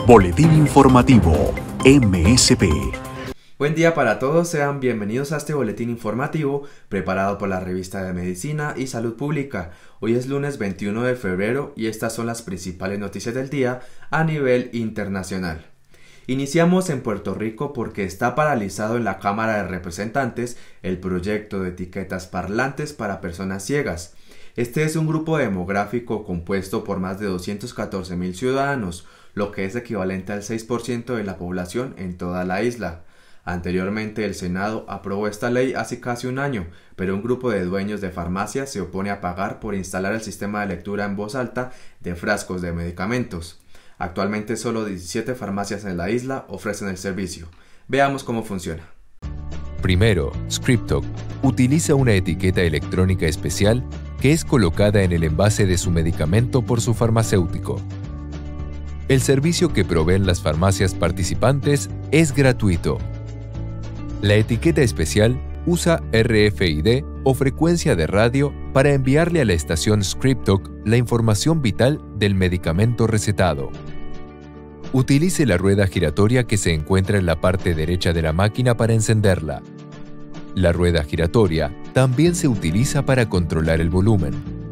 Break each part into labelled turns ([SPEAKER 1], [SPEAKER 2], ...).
[SPEAKER 1] Boletín informativo, MSP.
[SPEAKER 2] Buen día para todos, sean bienvenidos a este boletín informativo preparado por la revista de Medicina y Salud Pública. Hoy es lunes 21 de febrero y estas son las principales noticias del día a nivel internacional. Iniciamos en Puerto Rico porque está paralizado en la Cámara de Representantes el proyecto de etiquetas parlantes para personas ciegas. Este es un grupo demográfico compuesto por más de 214,000 ciudadanos, lo que es equivalente al 6% de la población en toda la isla. Anteriormente el Senado aprobó esta ley hace casi un año, pero un grupo de dueños de farmacias se opone a pagar por instalar el sistema de lectura en voz alta de frascos de medicamentos. Actualmente solo 17 farmacias en la isla ofrecen el servicio. Veamos cómo funciona.
[SPEAKER 3] Primero, Scriptok utiliza una etiqueta electrónica especial que es colocada en el envase de su medicamento por su farmacéutico. El servicio que proveen las farmacias participantes es gratuito. La etiqueta especial usa RFID o frecuencia de radio para enviarle a la estación Scriptok la información vital del medicamento recetado. Utilice la rueda giratoria que se encuentra en la parte derecha de la máquina para encenderla. La rueda giratoria también se utiliza para controlar el volumen.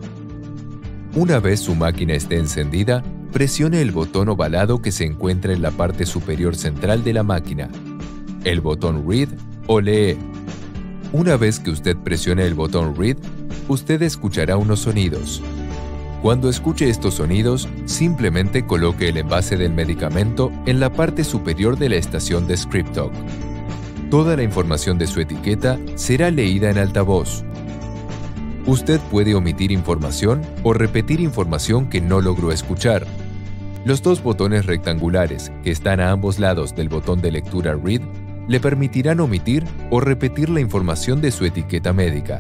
[SPEAKER 3] Una vez su máquina esté encendida, presione el botón ovalado que se encuentra en la parte superior central de la máquina, el botón Read o Lee. Una vez que usted presione el botón Read, usted escuchará unos sonidos. Cuando escuche estos sonidos, simplemente coloque el envase del medicamento en la parte superior de la estación de Scriptok. Toda la información de su etiqueta será leída en altavoz. Usted puede omitir información o repetir información que no logró escuchar. Los dos botones rectangulares que están a ambos lados del botón de lectura Read le permitirán omitir o repetir la información de su etiqueta médica.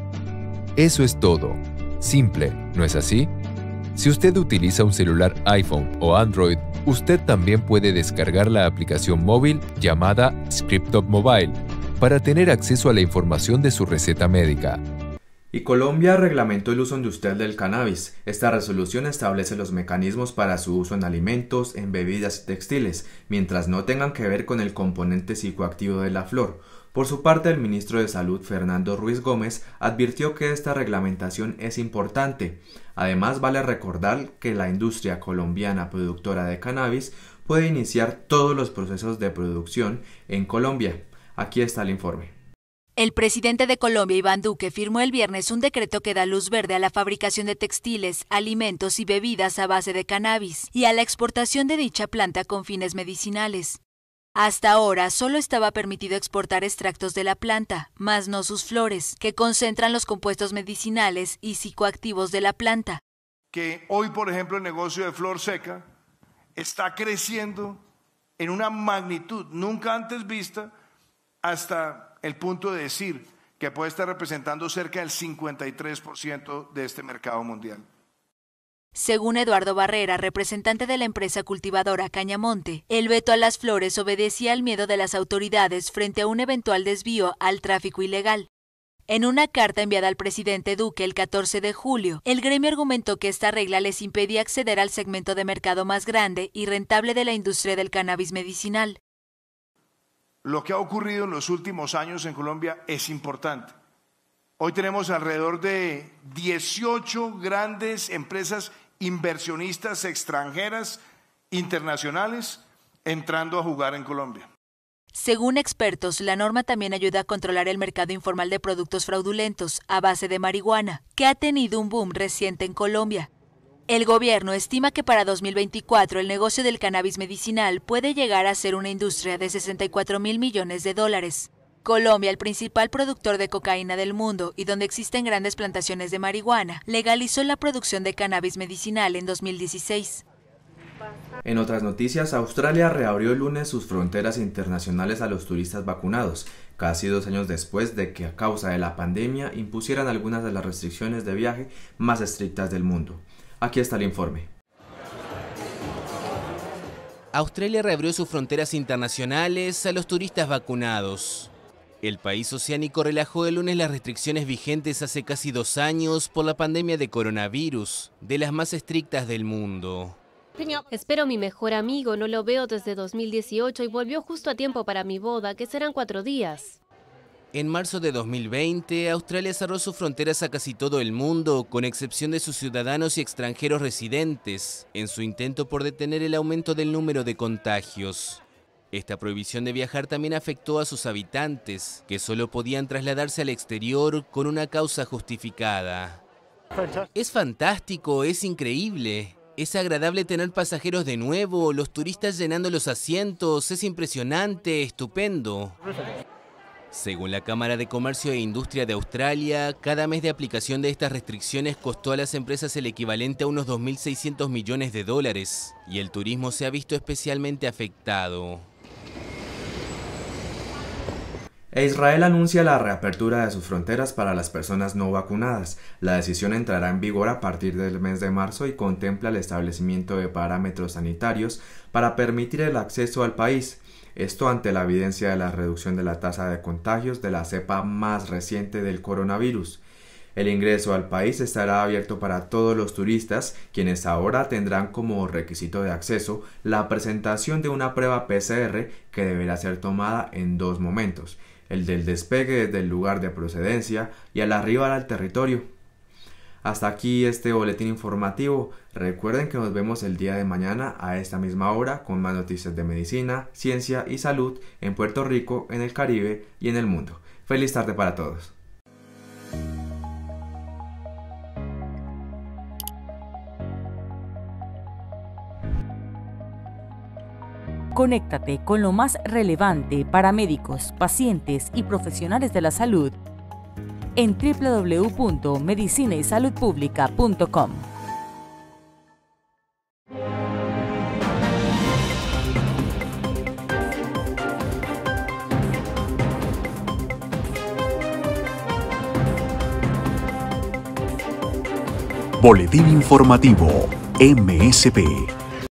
[SPEAKER 3] Eso es todo. Simple, ¿no es así? Si usted utiliza un celular iPhone o Android, usted también puede descargar la aplicación móvil llamada Scriptok Mobile para tener acceso a la información de su receta médica.
[SPEAKER 2] Y Colombia reglamentó el uso industrial del cannabis. Esta resolución establece los mecanismos para su uso en alimentos, en bebidas y textiles, mientras no tengan que ver con el componente psicoactivo de la flor. Por su parte, el ministro de Salud, Fernando Ruiz Gómez, advirtió que esta reglamentación es importante. Además, vale recordar que la industria colombiana productora de cannabis puede iniciar todos los procesos de producción en Colombia. Aquí está el informe.
[SPEAKER 4] El presidente de Colombia, Iván Duque, firmó el viernes un decreto que da luz verde a la fabricación de textiles, alimentos y bebidas a base de cannabis y a la exportación de dicha planta con fines medicinales. Hasta ahora solo estaba permitido exportar extractos de la planta, más no sus flores, que concentran los compuestos medicinales y psicoactivos de la planta.
[SPEAKER 5] Que hoy, por ejemplo, el negocio de flor seca está creciendo en una magnitud nunca antes vista, hasta el punto de decir que puede estar representando cerca del 53% de este mercado mundial.
[SPEAKER 4] Según Eduardo Barrera, representante de la empresa cultivadora Cañamonte, el veto a las flores obedecía al miedo de las autoridades frente a un eventual desvío al tráfico ilegal. En una carta enviada al presidente Duque el 14 de julio, el gremio argumentó que esta regla les impedía acceder al segmento de mercado más grande y rentable de la industria del cannabis medicinal.
[SPEAKER 5] Lo que ha ocurrido en los últimos años en Colombia es importante. Hoy tenemos alrededor de 18 grandes empresas inversionistas extranjeras, internacionales, entrando a jugar en Colombia.
[SPEAKER 4] Según expertos, la norma también ayuda a controlar el mercado informal de productos fraudulentos a base de marihuana, que ha tenido un boom reciente en Colombia. El gobierno estima que para 2024 el negocio del cannabis medicinal puede llegar a ser una industria de 64,000 millones de dólares. Colombia, el principal productor de cocaína del mundo y donde existen grandes plantaciones de marihuana, legalizó la producción de cannabis medicinal en 2016.
[SPEAKER 2] En otras noticias, Australia reabrió el lunes sus fronteras internacionales a los turistas vacunados, casi 2 años después de que a causa de la pandemia impusieran algunas de las restricciones de viaje más estrictas del mundo. Aquí está el informe.
[SPEAKER 6] Australia reabrió sus fronteras internacionales a los turistas vacunados. El país oceánico relajó el lunes las restricciones vigentes hace casi 2 años por la pandemia de coronavirus, de las más estrictas del mundo.
[SPEAKER 7] Espero a mi mejor amigo, no lo veo desde 2018 y volvió justo a tiempo para mi boda, que serán 4 días.
[SPEAKER 6] En marzo de 2020, Australia cerró sus fronteras a casi todo el mundo, con excepción de sus ciudadanos y extranjeros residentes, en su intento por detener el aumento del número de contagios. Esta prohibición de viajar también afectó a sus habitantes, que solo podían trasladarse al exterior con una causa justificada. Es fantástico, es increíble. Es agradable tener pasajeros de nuevo, los turistas llenando los asientos, es impresionante, estupendo. Según la Cámara de Comercio e Industria de Australia, cada mes de aplicación de estas restricciones costó a las empresas el equivalente a unos 2.600 millones de dólares, y el turismo se ha visto especialmente afectado.
[SPEAKER 2] Israel anuncia la reapertura de sus fronteras para las personas no vacunadas. La decisión entrará en vigor a partir del mes de marzo y contempla el establecimiento de parámetros sanitarios para permitir el acceso al país. Esto ante la evidencia de la reducción de la tasa de contagios de la cepa más reciente del coronavirus. El ingreso al país estará abierto para todos los turistas, quienes ahora tendrán como requisito de acceso la presentación de una prueba PCR que deberá ser tomada en 2 momentos, el del despegue desde el lugar de procedencia y al arribar al territorio. Hasta aquí este boletín informativo. Recuerden que nos vemos el día de mañana a esta misma hora con más noticias de medicina, ciencia y salud en Puerto Rico, en el Caribe y en el mundo. Feliz tarde para todos.
[SPEAKER 8] Conéctate con lo más relevante para médicos, pacientes y profesionales de la salud en www.medicinaysaludpublica.com.
[SPEAKER 1] Boletín informativo MSP.